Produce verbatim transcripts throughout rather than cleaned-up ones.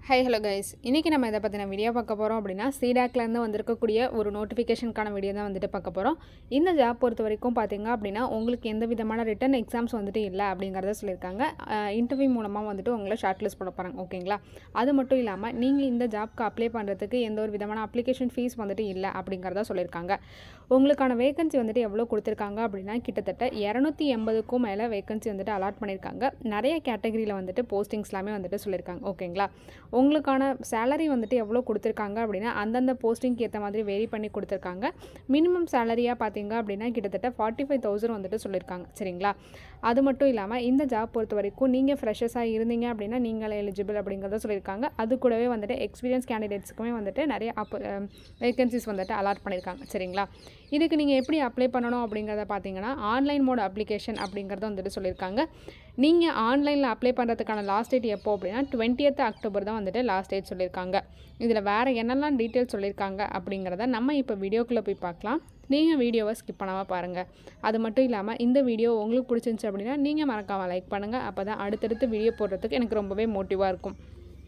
Hi hello guys. இன்னைக்கு நம்ம இத பத்தின வீடியோ பார்க்க போறோம் அப்படினா C D A C ல இருந்து வந்திருக்கக்கூடிய ஒரு நோட்டிஃபிகேஷன்கான வீடியோ தான் வந்துட்டு பார்க்க போறோம். இந்த ஜாப் பொறுத்த வரைக்கும் பாத்தீங்க அப்படினா உங்களுக்கு எந்த விதமான ரிட்டன் எக்ஸாம்ஸ் வந்துட்டு இல்ல அப்படிங்கறத சொல்லிருக்காங்க. இன்டர்வியூ மூலமா வந்துட்டு உங்களை ஷார்ட் லிஸ்ட் பண்ண போறாங்க. ஓகேங்களா? அது மட்டும் இல்லாம நீங்க இந்த ஜாப்க்கு அப்ளை பண்றதுக்கு எந்த ஒரு விதமான அப்ளிகேஷன் ஃபீஸ் வந்துட்டு இல்ல அப்படிங்கறத சொல்லிருக்காங்க. உங்களுக்கான வேகன்சி வந்துட்டு எவ்வளவு கொடுத்திருக்காங்க அப்படினா கிட்டத்தட்ட இருநூற்று எண்பது க்கும் மேல வேகன்சி வந்துட்டு அலாட் பண்ணிருக்காங்க. நிறைய கேட்டகரியில வந்துட்டு போஸ்டிங்ஸ்லாமே வந்துட்டு சொல்லிருக்காங்க. ஓகேங்களா? உங்களுக்கான salary வந்துட்டு எவ்வளவு கொடுத்திருக்காங்க அப்படினா அந்தந்த போஸ்டிங்க்கு ஏத்த மாதிரி வேரி பண்ணி கொடுத்திருக்காங்க. மினிமம் salary-யா பாத்தீங்க அப்படினா கிட்டத்தட்ட forty-five thousand வந்துட்டு சொல்லிருக்காங்க. சரிங்களா? அது மட்டும் இல்லாம இந்த ஜாப் பொறுத்த வரைக்கும் நீங்க ஃப்ரெஷர்ஸா இருந்தீங்க அப்படினா நீங்க எலிஜிபிள் அப்படிங்கறத சொல்லிருக்காங்க. அது கூடவே வந்துட்டு எக்ஸ்பீரியன்ஸ் கேண்டிடேட்ஸ்க்குமே வந்துட்டு நிறைய வேகன்சிஸ் வந்துட்டு அலாட் பண்ணிருக்காங்க. சரிங்களா? இதுக்கு நீங்க எப்படி அப்ளை பண்ணனும் அப்படிங்கறத பாத்தீங்கன்னா ஆன்லைன் மோட் அப்ளிகேஷன் அப்படிங்கறத வந்துட்டு சொல்லிருக்காங்க. நீங்க ஆன்லைன்ல அப்ளை பண்றதுக்கான லாஸ்ட் டேட் எப்போ அப்படினா twentieth அக்டோபர் தான் வந்துட்டு லாஸ்ட் டேட் சொல்லிருக்காங்க. இதுல வேற என்னெல்லாம் டீடைல்ஸ் சொல்லிருக்காங்க அப்படிங்கறத நம்ம இப்ப வீடியோக்குள்ள போய் பார்க்கலாம். நீங்க வீடியோவை ஸ்கிப் பண்ணாம பாருங்க. அது மட்டும் இல்லாம இந்த வீடியோ உங்களுக்கு பிடிச்சிருந்துச்சு அப்படினா நீங்க மறக்காம லைக் பண்ணுங்க. அப்பதான் அடுத்தடுத்து வீடியோ போடுறதுக்கு எனக்கு ரொம்பவே மோட்டிவா இருக்கும்.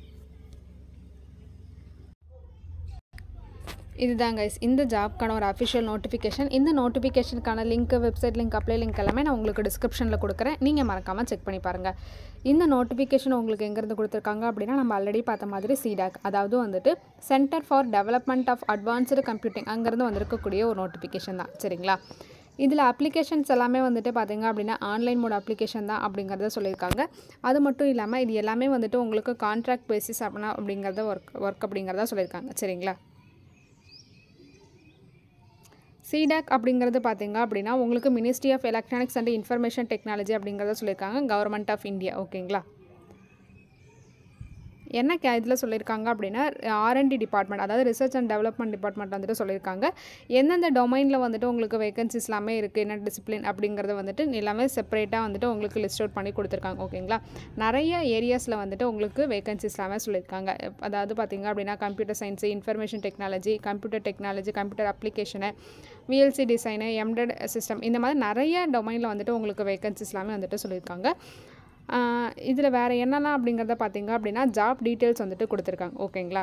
இதுதான் guys இந்த ஜாப்க்கான ஒரு official notification. இந்த நோட்டிஃபிகேஷனுக்கான link, website link, apply link எல்லாமே நான் உங்களுக்கு டிஸ்கிரிப்ஷன்ல கொடுக்கிறேன். நீங்க மறக்காம செக் பண்ணி பாருங்க. இந்த நோட்டிஃபிகேஷன் உங்களுக்கு எங்க இருந்து கொடுத்திருக்காங்க அப்படினா நம்ம ஆல்ரெடி பார்த்த மாதிரி C D A C அதாவது வந்துட்டு Center for Development of Advanced Computing அங்க இருந்து வந்திருக்கக்கூடிய ஒரு நோட்டிஃபிகேஷன் தான். சரிங்களா? இதுல அப்ளிகேஷன்ஸ் எல்லாமே வந்துட்டு பாத்தீங்க அப்படினா ஆன்லைன் மோட் அப்ளிகேஷன் தான் அப்படிங்கறத சொல்லிருக்காங்க. அது மட்டும் இல்லாம இது எல்லாமே வந்துட்டு உங்களுக்கு கான்ட்ராக்ட் பேசிஸ் அப்படினா அப்படிங்கறத வர்க் வர்க் அப்படிங்கறத சொல்லிருக்காங்க. சரிங்களா? C D A C அப்படிங்கிறது பாத்தீங்க அப்படினா உங்களுக்கு Ministry of Electronics and Information Technology அப்படிங்கறத சொல்லிருக்காங்க. Government of India. ஓகேங்களா? என்ன இதுல சொல்லிருக்காங்க அப்படினா R and D டிபார்ட்மென்ட் அதாவது ரிசர்ச் அண்ட் டெவலப்மென்ட் டிபார்ட்மென்ட் வந்துட்டு சொல்லிருக்காங்க. எந்தெந்த டொமைன்ல வந்துட்டு உங்களுக்கு வேகன்சிஸ் எல்லாமே இருக்கு, என்ன டிசிப்ளின் அப்படிங்கறது வந்துட்டு எல்லாமே செப்பரேட்டா வந்துட்டு உங்களுக்கு லிஸ்ட் அவுட் பண்ணி கொடுத்திருக்காங்க. ஓகேங்களா? நிறைய ஏரியாஸ்ல வந்துட்டு உங்களுக்கு வேகன்சிஸ் எல்லாமே சொல்லிருக்காங்க. அதாவது பாத்தீங்க அப்படினா computer science, information technology, computer technology, computer application, V L C design, embedded system இந்த மாதிரி நிறைய டொமைன்ல வந்துட்டு உங்களுக்கு வேகன்சிஸ் எல்லாமே வந்துட்டு சொல்லிருக்காங்க. இதுல வேற என்னலாம் அப்படிங்கறத பாத்தீங்க அப்படினா ஜாப் டீடைல்ஸ் வந்துட்டு கொடுத்திருக்காங்க. ஓகேங்களா?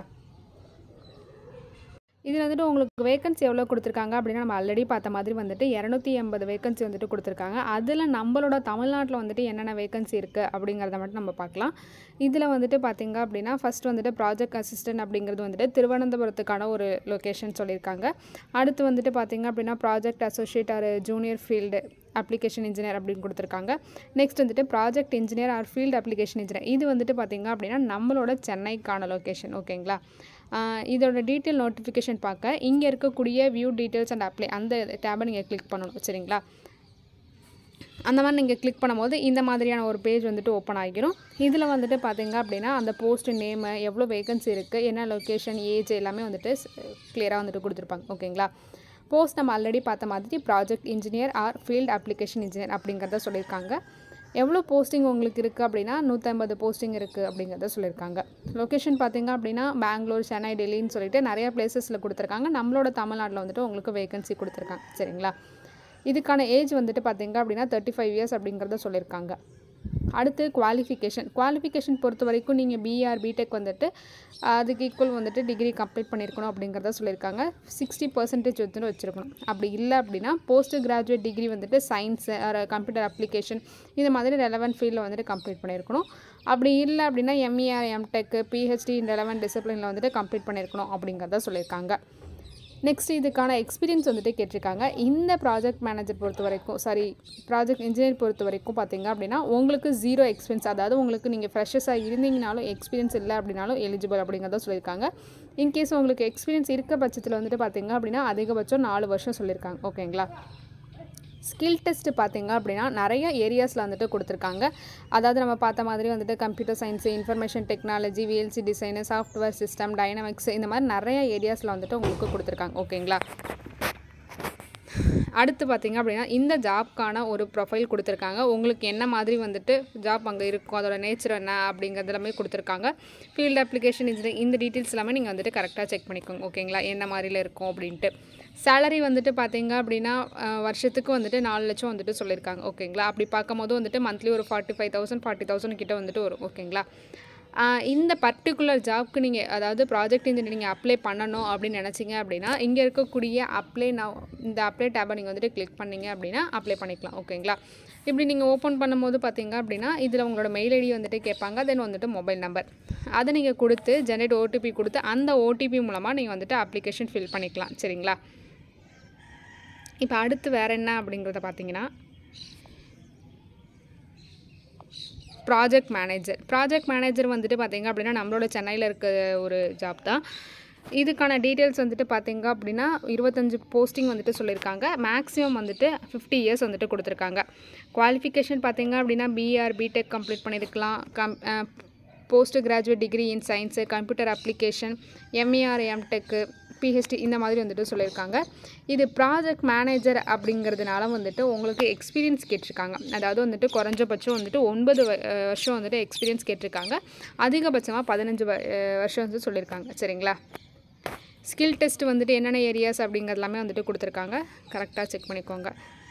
இதுல வந்துட்டு உங்களுக்கு வேகன்சி எவ்வளவு கொடுத்திருக்காங்க அப்படினா நம்ம ஆல்ரெடி பார்த்த மாதிரி வந்துட்டு இருநூற்று எண்பது வேகன்சி வந்துட்டு கொடுத்திருக்காங்க. அதுல நம்மளோட தமிழ்நாட்டுல வந்துட்டு என்னென்ன வேகன்சி இருக்கு அப்படிங்கறத மட்டும் நம்ம பார்க்கலாம். இதுல வந்துட்டு பாத்தீங்க அப்படினா ஃபர்ஸ்ட் வந்துட்டு ப்ராஜெக்ட் அசிஸ்டன்ட் அப்படிங்கிறது வந்துட்டு திருவனந்தபுரத்துக்கான ஒரு லொகேஷன் சொல்லிருக்காங்க. அடுத்து வந்துட்டு பாத்தீங்க அப்படினா project associate or junior field application engineer அப்படின்னு கொடுத்திருக்காங்க. நெக்ஸ்ட் வந்துட்டு project engineer or field application engineer இது வந்துட்டு பாத்தீங்க அப்படினா நம்மளோட சென்னைக்கான லொகேஷன். ஓகேங்களா? இதோட டீடைல் நோட்டிஃபிகேஷன் பார்க்க இங்க இருக்கக்கூடிய வியூ டீடைல்ஸ் அண்ட் அப்ளை அந்த டேபை நீங்க கிளிக் பண்ணணும். சரிங்களா? அந்த மாதிரி நீங்க கிளிக் பண்ணும்போது இந்த மாதிரியான ஒரு பேஜ் வந்துட்டு ஓபன் ஆகிரும். இதுல வந்துட்டு பாத்தீங்க அப்படினா அந்த போஸ்ட் நேம், எவ்வளவு வேகன்சி இருக்கு, என்ன லொகேஷன், ஏஜ் எல்லாமே வந்துட்டு கிளியரா வந்துட்டு கொடுத்திருப்பாங்க. ஓகேங்களா? போஸ்ட் நம்ம ஆல்ரெடி பார்த்த மாதிரி project engineer or field application engineer அப்படிங்கறத சொல்லிருக்காங்க. எவ்வளவு போஸ்டிங் உங்களுக்கு இருக்கு அப்படினா நூற்று ஐம்பது போஸ்டிங் இருக்கு அப்படிங்கறத சொல்லிருக்காங்க. லொகேஷன் பாத்தீங்க அப்படினா பெங்களூர், சென்னை, டெல்லின்னு சொல்லிட்டு நிறைய பிளேसेसல கொடுத்திருக்காங்க. நம்மளோட தமிழ்நாட்டுல வந்துட்டு உங்களுக்கு வேகன்சி கொடுத்திருக்காங்க. சரிங்களா? இதுக்கான ஏஜ் வந்துட்டு பாத்தீங்க அப்படினா thirty-five இயர்ஸ் அப்படிங்கறத சொல்லிருக்காங்க. அடுத்து குவாலிஃபிகேஷன் குவாலிஃபிகேஷன் பொறுத்த வரைக்கும் நீங்க B R B Tech வந்துட்டு அதுக்கு ஈக்குவல் வந்துட்டு டிகிரி கம்ப்ளீட் பண்ணிருக்கணும் அப்படிங்கறத சொல்லிருக்காங்க. sixty percent வந்துட்டு வச்சிருக்கணும். அப்படி இல்ல அப்படினா போஸ்ட் கிராஜுவேட் டிகிரி வந்துட்டு சயின்ஸ் ஆர் கம்ப்யூட்டர் அப்ளிகேஷன் இந்த மாதிரி ரெலவென்ட் ஃபீல்ட்ல வந்துட்டு கம்ப்ளீட் பண்ணிருக்கணும். அப்படி இல்ல அப்படினா M E or M Tech, P H D in relevant disciplineல வந்துட்டு கம்ப்ளீட் பண்ணிருக்கணும் அப்படிங்கறத சொல்லிருக்காங்க. நெக்ஸ்ட் இதுக்கான எக்ஸ்பீரியன்ஸ் வந்துட்டு கேட்டிருக்காங்க. இந்த ப்ராஜெக்ட் மேனேஜர் பொறுத்த வரைக்கும் சாரி ப்ராஜெக்ட் இன்ஜினியர் பொறுத்த வரைக்கும் பாத்தீங்க அப்படினா உங்களுக்கு ஜீரோ எக்ஸ்பீரியன்ஸ் அதாவது உங்களுக்கு நீங்க ஃப்ரெஷர்ஸா இருந்தீங்கனாலும் எக்ஸ்பீரியன்ஸ் இல்ல அப்படினாலும் எலிஜிபிள் அப்படிங்கறத சொல்லிருக்காங்க. இன் கேஸ் உங்களுக்கு எக்ஸ்பீரியன்ஸ் இருக்க பட்சத்துல வந்துட்டு பாத்தீங்க அப்படினா அதிகபட்சம் நாலு வருஷம் சொல்லிருக்காங்க. ஓகேங்களா? ஸ்கில் டெஸ்ட் பாத்தீங்க அப்படினா நிறைய ஏரியாஸ்ல வந்துட்டு கொடுத்திருக்காங்க. அதாவது நம்ம பார்த்த மாதிரி வந்துட்டு computer science, information technology, V L C design, software system, dynamics இந்த மாதிரி நிறைய ஏரியாஸ்ல வந்துட்டு உங்களுக்கு கொடுத்திருக்காங்க. ஓகேங்களா? அடுத்து பாத்தீங்க அப்படினா இந்த ஜாப்க்கான ஒரு ப்ரொஃபைல் கொடுத்திருக்காங்க. உங்களுக்கு என்ன மாதிரி வந்துட்டு ஜாப் அங்க இருக்கும், அதோட நேச்சர் என்ன அப்படிங்கறது எல்லாமே கொடுத்திருக்காங்க. ஃபீல்ட் அப்ளிகேஷன் இன்ஜினியர் இந்த டீடைல்ஸ் எல்லாமே நீங்க வந்துட்டு கரெக்ட்டா செக் பண்ணிக்கோங்க. ஓகேங்களா? என்ன மாதிரில இருக்கும் அப்படினு. salary வந்துட்டு பாத்தீங்க அப்படினா வருஷத்துக்கு வந்துட்டு நாலு லட்சம் வந்துட்டு சொல்லிருக்காங்க. ஓகேங்களா? அப்படி பாக்கும்போது வந்துட்டு மந்த்லி ஒரு forty-five thousand forty thousand கிட்ட வந்துட்டு வரும். ஓகேங்களா? இந்த பர்டிகுலர் ஜாப்க்கு நீங்கள் அதாவது ப்ராஜெக்ட் இன்ஜினியர் நீங்கள் அப்ளை பண்ணணும் அப்படின்னு நினச்சிங்க அப்படின்னா இங்கே இருக்கக்கூடிய அப்ளை நான் இந்த அப்ளை டேபை நீங்கள் வந்துட்டு கிளிக் பண்ணிங்க அப்படின்னா அப்ளை பண்ணிக்கலாம். ஓகேங்களா? இப்படி நீங்கள் ஓப்பன் பண்ணும்போது பார்த்தீங்க அப்படின்னா இதில் உங்களோட மெயில் ஐடி வந்துட்டு கேட்பாங்க. தென் வந்துட்டு மொபைல் நம்பர் அதை நீங்கள் கொடுத்து ஜென்ரேட் ஓடிபி கொடுத்து அந்த ஓடிபி மூலமாக நீங்கள் வந்துட்டு அப்ளிகேஷன் ஃபில் பண்ணிக்கலாம். சரிங்களா? இப்போ அடுத்து வேறு என்ன அப்படிங்கிறத பார்த்தீங்கன்னா ப்ராஜெக்ட் மேனேஜர். ப்ராஜெக்ட் மேனேஜர் வந்துட்டு பார்த்திங்க அப்படின்னா நம்மளோட சென்னையில் இருக்க ஒரு ஜாப் தான். இதுக்கான டீட்டெயில்ஸ் வந்துட்டு பார்த்திங்க அப்படின்னா இருபத்தஞ்சு போஸ்டிங் வந்துட்டு சொல்லியிருக்காங்க. மேக்ஸிமம் வந்துட்டு ஃபிஃப்டி இயர்ஸ் வந்துட்டு கொடுத்துருக்காங்க. குவாலிஃபிகேஷன் பார்த்திங்க அப்படின்னா பிஆர் பிடெக் கம்ப்ளீட் பண்ணியிருக்கலாம். Cum post graduate degree in science, computer application, ME or MTech, PhD இந்த மாதிரி வந்துட்டு சொல்லியிருக்காங்க. இது ப்ராஜெக்ட் மேனேஜர் அப்படிங்கிறதுனால வந்துட்டு உங்களுக்கு எக்ஸ்பீரியன்ஸ் கேட்டிருக்காங்க. அதாவது வந்துட்டு குறைஞ்சபட்சம் வந்துட்டு ஒன்பது வருஷம் வந்துட்டு எக்ஸ்பீரியன்ஸ் கேட்டிருக்காங்க. அதிகபட்சமாக பதினஞ்சு வருஷம் வந்து சொல்லியிருக்காங்க. சரிங்களா? ஸ்கில் டெஸ்ட் வந்துட்டு என்னென்ன ஏரியாஸ் அப்படிங்கிறது எல்லாமே வந்துட்டு கொடுத்துருக்காங்க. கரெக்டாக செக் பண்ணிக்கோங்க.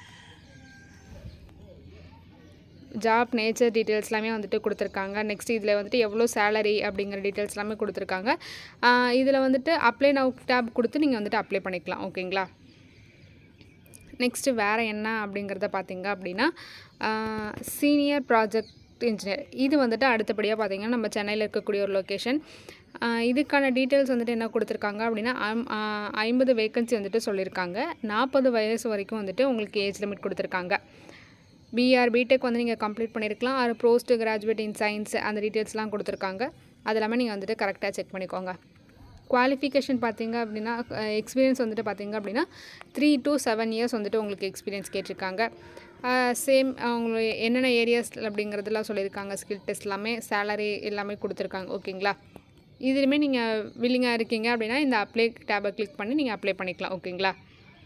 ஜாப் நேச்சர் டீட்டெயில்ஸ் எல்லாமே வந்துட்டு கொடுத்துருக்காங்க. நெக்ஸ்ட் இதில் வந்துட்டு எவ்வளோ சேலரி அப்படிங்கிற டீட்டெயில்ஸ் எல்லாமே கொடுத்துருக்காங்க. இதில் வந்துட்டு அப்ளை நவ் டேப் கொடுத்து நீங்கள் வந்துட்டு அப்ளை பண்ணிக்கலாம். ஓகேங்களா? நெக்ஸ்ட்டு வேறு என்ன அப்படிங்கிறத பார்த்தீங்க அப்படின்னா சீனியர் ப்ராஜெக்ட் இன்ஜினியர். இது வந்துட்டு அடுத்தபடியாக பார்த்தீங்கன்னா நம்ம சென்னையில் இருக்கக்கூடிய ஒரு லொக்கேஷன். இதுக்கான டீட்டெயில்ஸ் வந்துட்டு என்ன கொடுத்துருக்காங்க அப்படின்னா ஐம்பது வேக்கன்சி வந்துட்டு சொல்லியிருக்காங்க. நாற்பது வயசு வரைக்கும் வந்துட்டு உங்களுக்கு ஏஜ் லிமிட் கொடுத்துருக்காங்க. பிஆர் பிடெக் வந்து நீங்கள் கம்ப்ளீட் பண்ணியிருக்கலாம். ஆறு போஸ்ட் கிராஜுவேட் இன் சயின்ஸ் அந்த டீட்டெயில்ஸ்லாம் கொடுத்துருக்காங்க. அது எல்லாமே நீங்கள் வந்துட்டு கரெக்டாக செக் பண்ணிக்கோங்க. குவாலிஃபிகேஷன் பார்த்தீங்க அப்படின்னா எக்ஸ்பீரியன்ஸ் வந்துட்டு பார்த்தீங்க அப்படின்னா த்ரீ டு செவன் இயர்ஸ் வந்துட்டு உங்களுக்கு எக்ஸ்பீரியன்ஸ் கேட்டிருக்காங்க. சேம் அவங்களுக்கு என்னென்ன ஏரியாஸ் அப்படிங்கிறதுலாம் சொல்லியிருக்காங்க. ஸ்கில் டெஸ்ட் எல்லாமே சேலரி எல்லாமே கொடுத்துருக்காங்க. ஓகேங்களா? இதுலையுமே நீங்கள் வில்லிங்காக இருக்கீங்க அப்படின்னா இந்த அப்ளை டேபை கிளிக் பண்ணி நீங்கள் அப்ளை பண்ணிக்கலாம். ஓகேங்களா?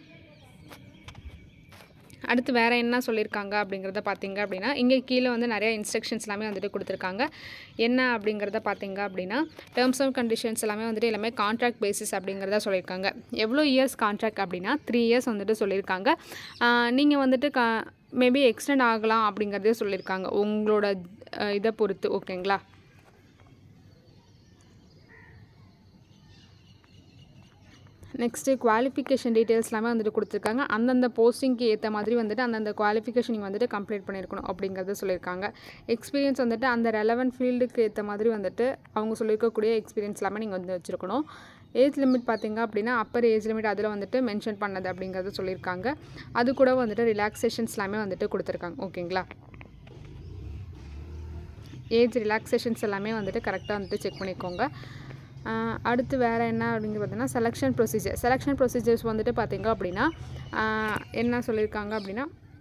அடுத்து வேறு என்ன சொல்லியிருக்காங்க அப்படிங்கிறத பார்த்தீங்க அப்படின்னா இங்கே கீழே வந்து நிறைய இன்ஸ்ட்ரக்ஷன்ஸ் எல்லாமே வந்துட்டு கொடுத்துருக்காங்க. என்ன அப்படிங்கிறத பார்த்தீங்க அப்படின்னா டேர்ம்ஸ் அண்ட் கண்டிஷன்ஸ் எல்லாமே வந்துட்டு எல்லாமே கான்ட்ராக்ட் பேசிஸ் அப்படிங்கிறத சொல்லியிருக்காங்க. எவ்வளோ இயர்ஸ் கான்ட்ராக்ட் அப்படின்னா த்ரீ இயர்ஸ் வந்துட்டு சொல்லியிருக்காங்க. நீங்கள் வந்துட்டு கா மேபி எக்ஸ்டெண்ட் ஆகலாம் அப்படிங்கிறதே சொல்லியிருக்காங்க உங்களோட இதை பொறுத்து. ஓகேங்களா? நெக்ஸ்ட்டு குவாலிஃபிகேஷன் டீட்டெயில்ஸ் எல்லாமே வந்துட்டு கொடுத்துருக்காங்க. அந்தந்த போஸ்டிங்க்கு ஏற்ற மாதிரி வந்துட்டு அந்தந்த குவாலிஃபிகேஷன் நீங்கள் வந்துட்டு கம்ப்ளீட் பண்ணியிருக்கணும் அப்படிங்கிறத சொல்லியிருக்காங்க. எக்ஸ்பீரியன்ஸ் வந்துட்டு அந்த ரெலவெண்ட் ஃபீல்டுக்கு ஏற்ற மாதிரி வந்துட்டு அவங்க சொல்லியிருக்கக்கூடிய எக்ஸ்பீரியன்ஸ் எல்லாமே நீங்கள் வந்து வச்சுருக்கணும். ஏஜ் லிமிட் பார்த்திங்க அப்படின்னா அப்பர் ஏஜ் லிமிட் அதில் வந்துட்டு மென்ஷன் பண்ணது அப்படிங்கிறத சொல்லியிருக்காங்க. அது கூட வந்துட்டு ரிலாக்ஸேஷன்ஸ் எல்லாமே வந்துட்டு கொடுத்துருக்காங்க. ஓகேங்களா? ஏஜ் ரிலாக்ஸேஷன்ஸ் எல்லாமே வந்துட்டு கரெக்டாக வந்துட்டு செக் பண்ணிக்கோங்க. அடுத்து வேறு என்ன அப்படிங்கிறது பார்த்தீங்கன்னா செலெக்ஷன் ப்ரொசீஜர். செலெக்ஷன் ப்ரொசீஜர்ஸ் வந்துட்டு பார்த்திங்க அப்படின்னா என்ன சொல்லியிருக்காங்க அப்படின்னா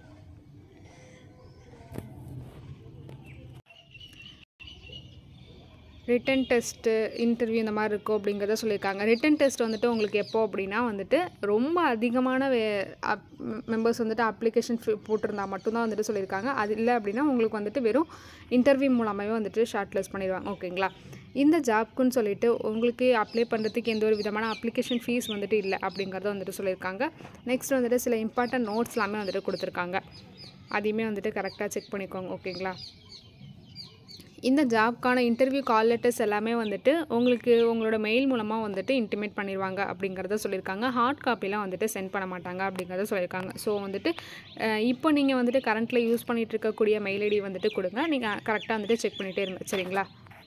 ரிட்டன் டெஸ்ட்டு இன்டர்வியூ இந்த மாதிரி இருக்கும் அப்படிங்கிறத சொல்லியிருக்காங்க. ரிட்டன் டெஸ்ட் வந்துட்டு உங்களுக்கு எப்போ அப்படின்னா வந்துட்டு ரொம்ப அதிகமான வே அப் மெம்பர்ஸ் வந்துட்டு அப்ளிகேஷன் போட்டிருந்தா மட்டும்தான் வந்துட்டு சொல்லியிருக்காங்க. அது இல்லை அப்படின்னா உங்களுக்கு வந்துட்டு வெறும் இன்டர்வியூ மூலமாகவே வந்துட்டு ஷார்ட் லிஸ்ட் பண்ணிடுவாங்க. ஓகேங்களா? இந்த ஜாப்க்குன்னு சொல்லிட்டு உங்களுக்கு அப்ளை பண்ணுறதுக்கு எந்த ஒரு விதமான அப்ளிகேஷன் ஃபீஸ் வந்துட்டு இல்லை அப்படிங்கிறத வந்துட்டு சொல்லியிருக்காங்க. நெக்ஸ்ட் வந்துட்டு சில இம்பார்ட்டன்ட் நோட்ஸ் எல்லாமே வந்துட்டு கொடுத்துருக்காங்க. அதையுமே வந்துட்டு கரெக்டாக செக் பண்ணிக்கோங்க. ஓகேங்களா? இந்த ஜாப்க்கான இன்டர்வியூ கால் லெட்டர்ஸ் எல்லாமே வந்துட்டு உங்களுக்கு உங்களோட மெயில் மூலமாக வந்துட்டு இன்டிமேட் பண்ணிடுவாங்க அப்படிங்கிறத சொல்லியிருக்காங்க. ஹார்ட் காப்பிலாம் வந்துட்டு சென்ட் பண்ண மாட்டாங்க அப்படிங்கிறத சொல்லியிருக்காங்க. ஸோ வந்துட்டு இப்போ நீங்கள் வந்துட்டு கரண்ட்டில் யூஸ் பண்ணிகிட்டு இருக்கக்கூடிய மெயில் ஐடி வந்துட்டு கொடுங்க. நீங்கள் கரெக்டாக வந்துட்டு செக் பண்ணிகிட்டே இருங்க. சரிங்களா?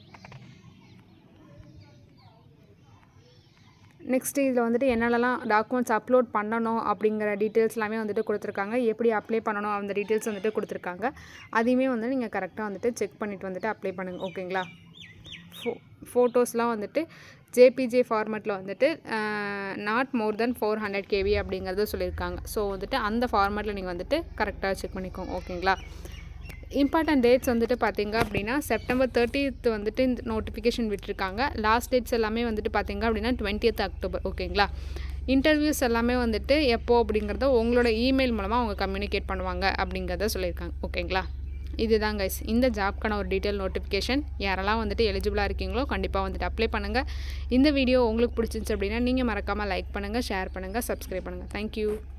நெக்ஸ்ட்டு இதில் வந்துட்டு என்னென்னலாம் டாக்குமெண்ட்ஸ் அப்லோட் பண்ணணும் அப்படிங்கிற டீட்டெயில்ஸ் எல்லாமே வந்துட்டு கொடுத்துருக்காங்க. எப்படி அப்ளை பண்ணணும் அந்த டீட்டெயில்ஸ் வந்துட்டு கொடுத்துருக்காங்க. அதையுமே வந்து நீங்கள் கரெக்டாக வந்துட்டு செக் பண்ணிவிட்டு வந்துட்டு அப்ளை பண்ணுங்கள். ஓகேங்களா? ஃபோ ஃபோட்டோஸ்லாம் வந்துட்டு ஜேபிஜே ஃபார்மேட்டில் வந்துட்டு not more than four hundred KB அப்படிங்கிறத சொல்லியிருக்காங்க. ஸோ வந்துட்டு அந்த ஃபார்மேட்டில் நீங்கள் வந்துட்டு கரெக்டாக செக் பண்ணிக்கோங்க. ஓகேங்களா? இம்பார்ட்டன்ட் டேட்ஸ் வந்துட்டு பார்த்திங்க அப்படின்னா செப்டம்பர் தேர்ட்டியத் வந்துட்டு இந்த நோட்டிஃபிகேஷன் விட்டுருக்காங்க. லாஸ்ட் டேட்ஸ் எல்லாமே வந்துட்டு பார்த்திங்க அப்படின்னா டுவெண்ட்டியத் அக்டோபர். ஓகேங்களா? இன்டர்வியூஸ் எல்லாமே வந்துட்டு எப்போ அப்படிங்கிறத உங்களோட இமெயில் மூலமாக அவங்க கம்யூனிகேட் பண்ணுவாங்க அப்படிங்கிறத சொல்லியிருக்காங்க. ஓகேங்களா? இதுதான் கைஸ் இந்த ஜாப்க்கான ஒரு டீட்டெயில் நோட்டிஃபிகேஷன். யாரெல்லாம் வந்துட்டு எலிஜிபிளாக இருக்கீங்களோ கண்டிப்பாக வந்துட்டு அப்ளை பண்ணுங்கள். இந்த வீடியோ உங்களுக்கு பிடிச்சிருந்துச்சு அப்படின்னா நீங்கள் மறக்காமல் லைக் பண்ணுங்கள், ஷேர் பண்ணுங்கள், சப்ஸ்கிரைப் பண்ணுங்கள். தேங்க்யூ.